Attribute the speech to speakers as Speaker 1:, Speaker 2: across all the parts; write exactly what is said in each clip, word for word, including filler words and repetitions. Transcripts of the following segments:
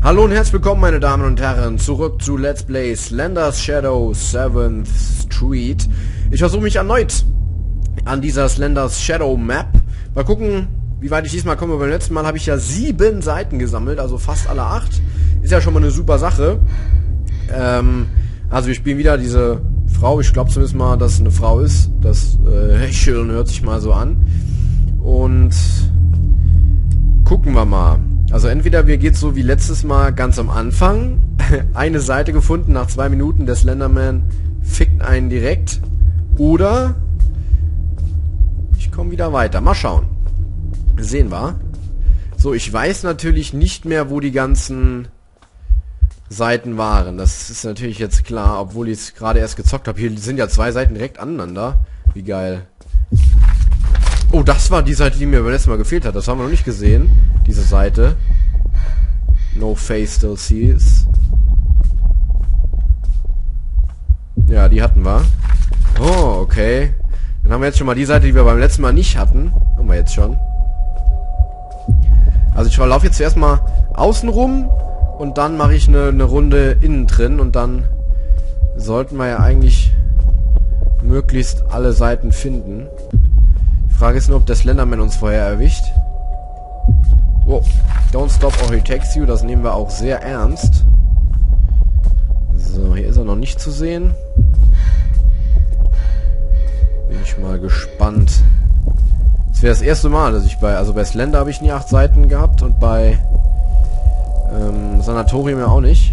Speaker 1: Hallo und herzlich willkommen, meine Damen und Herren, zurück zu Let's Play Slender's Shadow seventh Street. Ich versuche mich erneut an dieser Slender's Shadow Map. Mal gucken, wie weit ich diesmal komme. Beim letzten Mal habe ich ja sieben Seiten gesammelt, also fast alle acht. Ist ja schon mal eine super Sache. Ähm, also wir spielen wieder diese Frau. Ich glaube zumindest mal, dass es eine Frau ist. Das äh, Hecheln hört sich mal so an. Und gucken wir mal. Also entweder wir geht so wie letztes Mal ganz am Anfang, eine Seite gefunden, nach zwei Minuten der Slenderman fickt einen direkt, oder ich komme wieder weiter. Mal schauen. Sehen wir. So, ich weiß natürlich nicht mehr, wo die ganzen Seiten waren. Das ist natürlich jetzt klar, obwohl ich es gerade erst gezockt habe. Hier sind ja zwei Seiten direkt aneinander. Wie geil. Oh, das war die Seite, die mir beim letzten Mal gefehlt hat. Das haben wir noch nicht gesehen. Diese Seite. No face still sees. Ja, die hatten wir. Oh, okay. Dann haben wir jetzt schon mal die Seite, die wir beim letzten Mal nicht hatten. Haben wir jetzt schon. Also ich laufe jetzt zuerst mal außen rum und dann mache ich eine, eine Runde innen drin und dann sollten wir ja eigentlich möglichst alle Seiten finden. Die Frage ist nur, ob der Slenderman uns vorher erwischt. Wow. Don't stop or he takes you. Das nehmen wir auch sehr ernst. So, hier ist er noch nicht zu sehen. Bin ich mal gespannt. Das wäre das erste Mal, dass ich bei... Also bei Slender habe ich nie acht Seiten gehabt und bei ähm, Sanatorium ja auch nicht.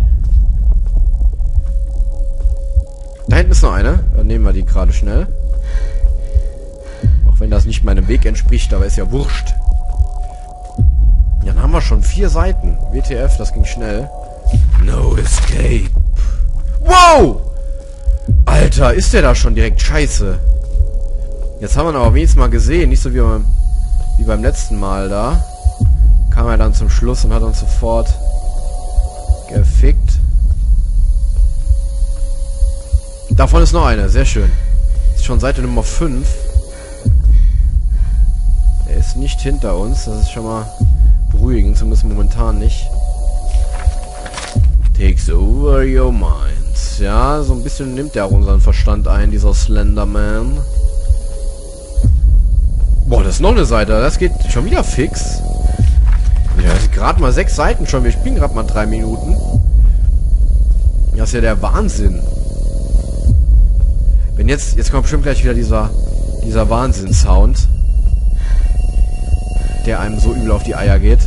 Speaker 1: Da hinten ist noch eine. Dann nehmen wir die gerade schnell. Auch wenn das nicht meinem Weg entspricht, aber ist ja wurscht. Ja, dann haben wir schon vier Seiten. W T F, das ging schnell. No escape. Wow! Alter, ist der da schon direkt scheiße. Jetzt haben wir ihn aber wenigstens mal gesehen. Nicht so wie beim, wie beim letzten Mal da. Kam er dann zum Schluss und hat uns sofort gefickt. Davon ist noch eine. Sehr schön. Ist schon Seite Nummer fünf. Er ist nicht hinter uns. Das ist schon mal beruhigend. Zumindest momentan nicht. Takes over your mind. Ja, so ein bisschen nimmt er auch unseren Verstand ein, dieser Slenderman. Boah, das ist noch eine Seite. Das geht schon wieder fix. Ja, das sind gerade mal sechs Seiten schon. Wir spielen gerade mal drei Minuten. Das ist ja der Wahnsinn. Wenn jetzt... Jetzt kommt bestimmt gleich wieder dieser... Dieser Wahnsinn-Sound. Der einem so übel auf die Eier geht.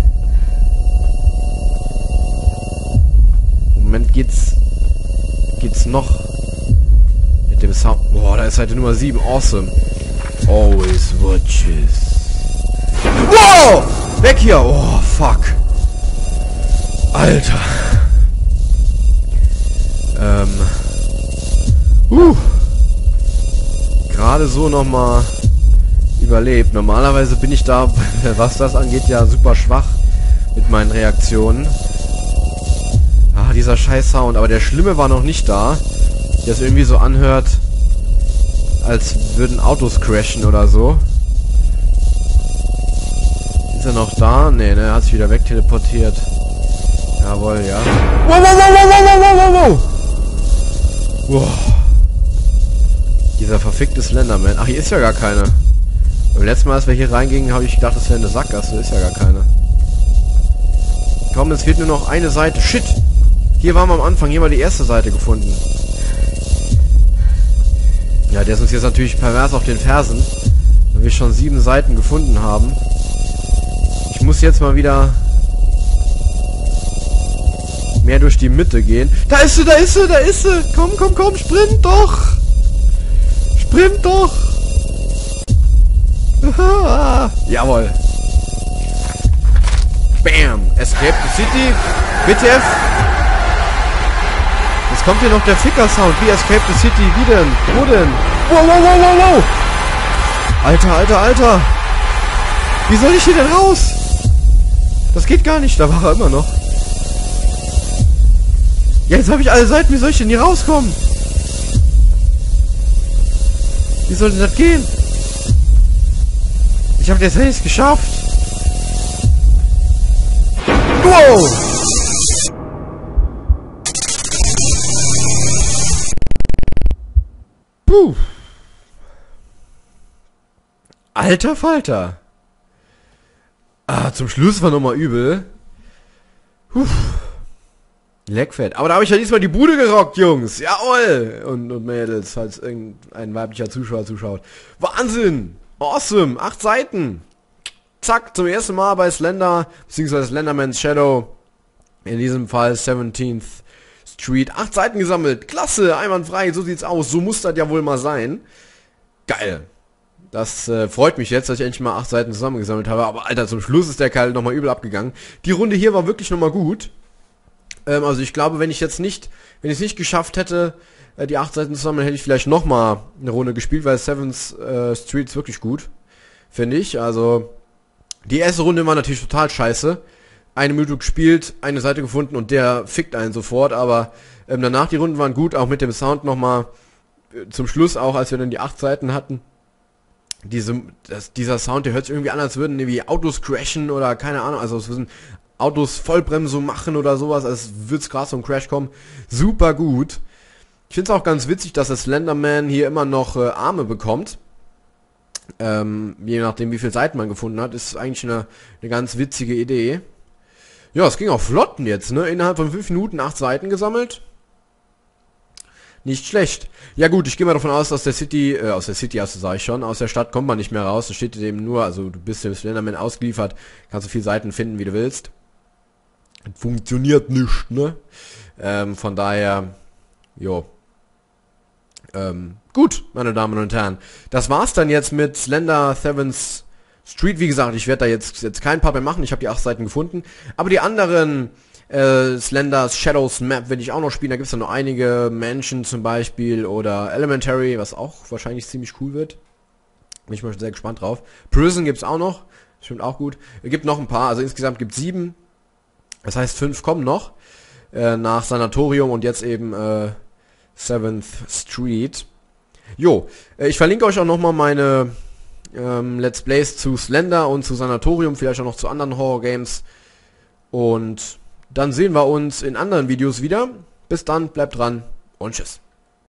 Speaker 1: Im Moment geht's... Geht's noch... Mit dem Sound... Boah, da ist Seite Nummer sieben. Awesome. Always watches. Wow! Weg hier! Oh, fuck. Alter. Ähm. Uh. Gerade so nochmal überlebt. Normalerweise bin ich da, was das angeht, ja super schwach mit meinen Reaktionen. Ah, dieser scheiß Sound. Aber der Schlimme war noch nicht da. Der es irgendwie so anhört, als würden Autos crashen oder so. Ist er noch da? Ne, ne, er hat sich wieder wegteleportiert. Jawohl, ja. Wow, wow, wow, wow, wow, wow, wow. Wow. Dieser verfickte Slenderman. Ach, hier ist ja gar keine. Beim letzten Mal, als wir hier reingingen, habe ich gedacht, das wäre eine Sackgasse. Ist ja gar keine. Komm, es fehlt nur noch eine Seite. Shit! Hier waren wir am Anfang. Hier war die erste Seite gefunden. Ja, der ist uns jetzt natürlich pervers auf den Fersen, weil wir schon sieben Seiten gefunden haben. Ich muss jetzt mal wieder mehr durch die Mitte gehen. Da ist sie, da ist sie, da ist sie! Komm, komm, komm, sprint doch! Sprint doch! Jawohl! Bam! Escape the City! W T F! Jetzt kommt hier noch der Ficker-Sound. Wie Escape the City? Wie denn? Wo denn? Wow, wow, wow, wow, wow! Alter, alter, alter! Wie soll ich hier denn raus? Das geht gar nicht. Da war er immer noch. Ja, jetzt habe ich alle Seiten. Wie soll ich denn hier rauskommen? Wie soll denn das gehen? Ich habe das nicht geschafft. Wow! Puh. Alter Falter. Ah, zum Schluss war nochmal übel. Puh. Leckfett. Aber da habe ich ja diesmal die Bude gerockt, Jungs. Jawohl. Und, und Mädels, falls irgendein weiblicher Zuschauer zuschaut. Wahnsinn. Awesome. Acht Seiten. Zack, zum ersten Mal bei Slender, beziehungsweise Slenderman's Shadow. In diesem Fall seventeenth Street. Acht Seiten gesammelt. Klasse, einwandfrei. So sieht's aus. So muss das ja wohl mal sein. Geil. Das äh, freut mich jetzt, dass ich endlich mal acht Seiten zusammengesammelt habe. Aber Alter, zum Schluss ist der Kerl nochmal übel abgegangen. Die Runde hier war wirklich nochmal gut. Ähm, also ich glaube, wenn ich jetzt nicht, wenn ich es nicht geschafft hätte, äh, die acht Seiten zusammen, hätte ich vielleicht nochmal eine Runde gespielt, weil seventh äh, Street ist wirklich gut. Finde ich. Also die erste Runde war natürlich total scheiße. Eine Minute gespielt, eine Seite gefunden und der fickt einen sofort. Aber ähm, danach die Runden waren gut, auch mit dem Sound nochmal. Äh, zum Schluss auch, als wir dann die acht Seiten hatten. Diese, das, dieser Sound, der hört sich irgendwie an, als würden irgendwie Autos crashen oder keine Ahnung, also es würden Autos Vollbremsung machen oder sowas, als würde es gerade so ein Crash kommen. Super gut. Ich finde es auch ganz witzig, dass der Slenderman hier immer noch äh, Arme bekommt. Ähm, je nachdem, wie viele Seiten man gefunden hat, ist eigentlich eine, eine ganz witzige Idee. Ja, es ging auch flotten jetzt, ne? Innerhalb von fünf Minuten acht Seiten gesammelt. Nicht schlecht. Ja gut, ich gehe mal davon aus, dass der City, äh, aus der City, also sage ich schon, aus der Stadt kommt man nicht mehr raus. Da steht eben nur, also du bist dem Slenderman ausgeliefert, kannst so viele Seiten finden, wie du willst. Funktioniert nicht, ne? Ähm, von daher, jo. Ähm, gut, meine Damen und Herren. Das war's dann jetzt mit Slender seventh Street. Wie gesagt, ich werde da jetzt, jetzt kein paar mehr machen, ich habe die acht Seiten gefunden. Aber die anderen Äh, Slender's Shadows Map will ich auch noch spielen. Da gibt es ja noch einige. Mansion zum Beispiel oder Elementary, was auch wahrscheinlich ziemlich cool wird. Bin ich mal sehr gespannt drauf. Prison gibt es auch noch. Stimmt auch gut. Es gibt noch ein paar. Also insgesamt gibt es sieben. Das heißt, fünf kommen noch. Äh, nach Sanatorium und jetzt eben äh, seventh Street. Jo, äh, ich verlinke euch auch nochmal meine ähm, Let's Plays zu Slender und zu Sanatorium. Vielleicht auch noch zu anderen Horror Games. Und dann sehen wir uns in anderen Videos wieder. Bis dann, bleibt dran und tschüss.